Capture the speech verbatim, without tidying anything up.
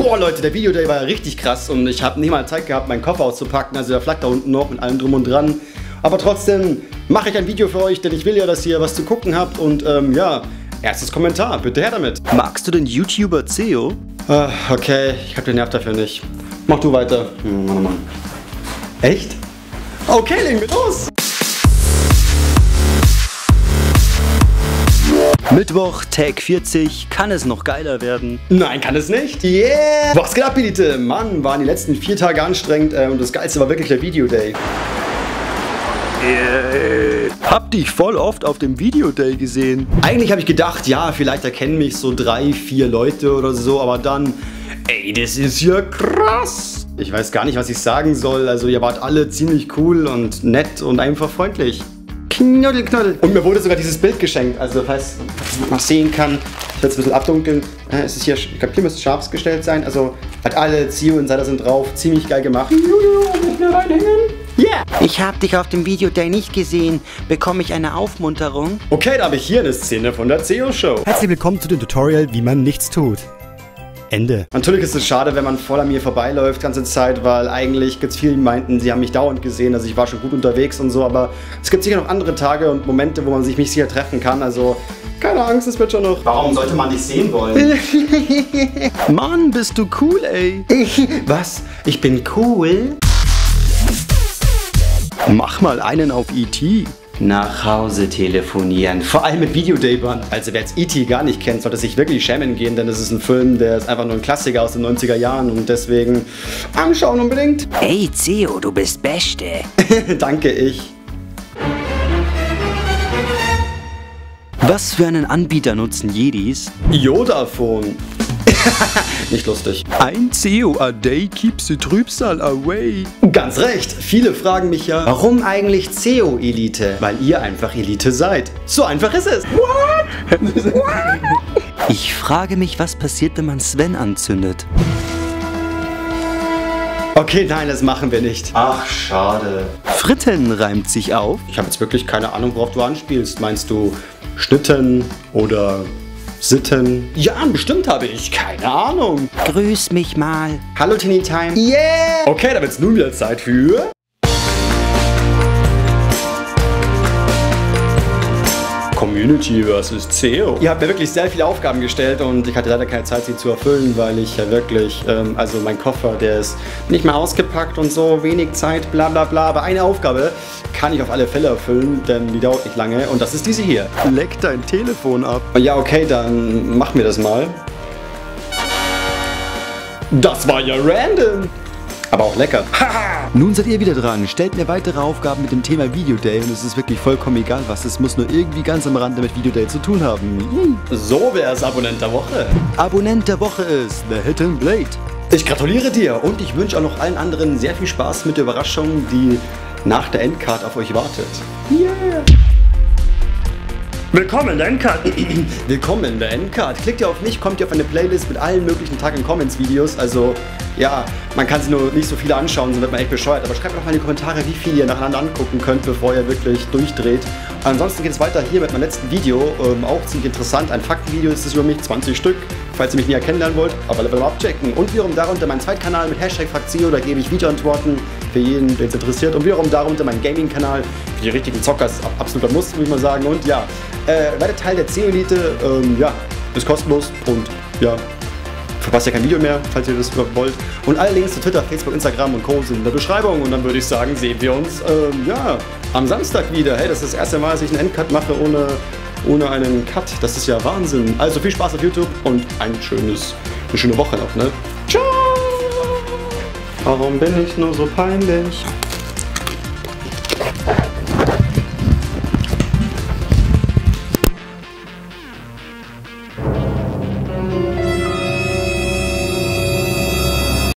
Boah Leute, der Video-Day war ja richtig krass und ich habe nicht mal Zeit gehabt, meinen Koffer auszupacken. Also der flackt da unten noch mit allem drum und dran. Aber trotzdem mache ich ein Video für euch, denn ich will ja, dass ihr was zu gucken habt. Und ähm, ja, erstes Kommentar, bitte her damit. Magst du den YouTuber Ceo? Ah, okay, ich habe den Nerv dafür nicht. Mach du weiter. Hm, Mann, Mann. Echt? Okay, legen wir los. Mittwoch, Tag vierzig, kann es noch geiler werden? Nein, kann es nicht. Yeah! Was geht ab, Elite? Mann, waren die letzten vier Tage anstrengend äh, und das Geilste war wirklich der Video-Day. Yeah. Hab dich voll oft auf dem Video-Day gesehen. Eigentlich habe ich gedacht, ja, vielleicht erkennen mich so drei, vier Leute oder so, aber dann, ey, das ist ja krass. Ich weiß gar nicht, was ich sagen soll. Also ihr wart alle ziemlich cool und nett und einfach freundlich. Knuddel, knuddel. Und mir wurde sogar dieses Bild geschenkt. Also falls man noch sehen kann, ich werde es ein bisschen abdunkeln. Äh, es ist hier, ich glaube, hier müsste es scharf gestellt sein. Also hat alle Ceo Insider sind drauf. Ziemlich geil gemacht. Yeah. Ich habe dich auf dem Video-Day nicht gesehen. Bekomme ich eine Aufmunterung? Okay, da habe ich hier eine Szene von der Ceo Show. Herzlich willkommen zu dem Tutorial, wie man nichts tut. Ende. Natürlich ist es schade, wenn man voll an mir vorbeiläuft die ganze Zeit, weil eigentlich gibt es viele, die meinten, sie haben mich dauernd gesehen, also ich war schon gut unterwegs und so, aber es gibt sicher noch andere Tage und Momente, wo man sich mich sicher treffen kann, also keine Angst, es wird schon noch. Warum sollte man dich sehen wollen? Mann, bist du cool, ey. Was? Ich bin cool? Mach mal einen auf E T Nach Hause telefonieren. Vor allem mit Videoday-Band. Also wer jetzt E T gar nicht kennt, sollte sich wirklich schämen gehen, denn es ist ein Film, der ist einfach nur ein Klassiker aus den neunziger Jahren und deswegen anschauen unbedingt. Hey Ceo, du bist Beste. Danke, ich. Was für einen Anbieter nutzen Jedis? Yodaphone. Nicht lustig. Ein Ceo a day keeps the Trübsal away. Ganz recht. Viele fragen mich ja, warum eigentlich Ceo Elite? Weil ihr einfach Elite seid. So einfach ist es. What? What? Ich frage mich, was passiert, wenn man Sven anzündet. Okay, nein, das machen wir nicht. Ach, schade. Fritten reimt sich auf. Ich habe jetzt wirklich keine Ahnung, worauf du anspielst. Meinst du Schnitten oder Sitten? Ja, bestimmt habe ich. Keine Ahnung. Grüß mich mal. Hallo, Teeny Time. Yeah! Okay, da wird es nun wieder Zeit für... Community versus Ceo. Ihr habt mir wirklich sehr viele Aufgaben gestellt und ich hatte leider keine Zeit, sie zu erfüllen, weil ich ja wirklich, ähm, also mein Koffer, der ist nicht mehr ausgepackt und so, wenig Zeit, bla bla bla. Aber eine Aufgabe kann ich auf alle Fälle erfüllen, denn die dauert nicht lange und das ist diese hier. Leck dein Telefon ab. Ja, okay, dann mach mir das mal. Das war ja random. Aber auch lecker. Nun seid ihr wieder dran. Stellt mir weitere Aufgaben mit dem Thema Video-Day und es ist wirklich vollkommen egal was. Es muss nur irgendwie ganz am Rande mit Video-Day zu tun haben. So wär's Abonnent der Woche. Abonnent der Woche ist The Hidden Blade. Ich gratuliere dir und ich wünsche auch noch allen anderen sehr viel Spaß mit der Überraschung, die nach der Endcard auf euch wartet. Yeah! Willkommen in der Endcard. Willkommen in der Endcard. Klickt ihr auf mich, kommt ihr auf eine Playlist mit allen möglichen Tag in Comments Videos. Also ja, man kann sie nur nicht so viele anschauen, sonst wird man echt bescheuert. Aber schreibt doch mal in die Kommentare, wie viel ihr nacheinander angucken könnt, bevor ihr wirklich durchdreht. Ansonsten geht es weiter hier mit meinem letzten Video. Ähm, auch ziemlich interessant. Ein Faktenvideo ist es über mich, zwanzig Stück. Falls ihr mich näher kennenlernen wollt, aber Level mal abchecken. Und wiederum darunter mein Zweitkanal mit Hashtag Fragzeo, da gebe ich Videoantworten für jeden, den es interessiert. Und wiederum darunter mein Gaming-Kanal für die richtigen Zocker, ist absoluter Muss, würde ich mal sagen. Und ja, äh, werdet Teil der Ceo Elite, ähm, ja, ist kostenlos und ja, verpasst ja kein Video mehr, falls ihr das wollt. Und alle Links zu Twitter, Facebook, Instagram und Co. sind in der Beschreibung. Und dann würde ich sagen, sehen wir uns, ähm, ja, am Samstag wieder. Hey, das ist das erste Mal, dass ich einen Endcut mache ohne... ohne einen Cut. Das ist ja Wahnsinn. Also viel Spaß auf YouTube und ein schönes, eine schöne Woche noch, ne? Ciao! Warum bin ich nur so peinlich?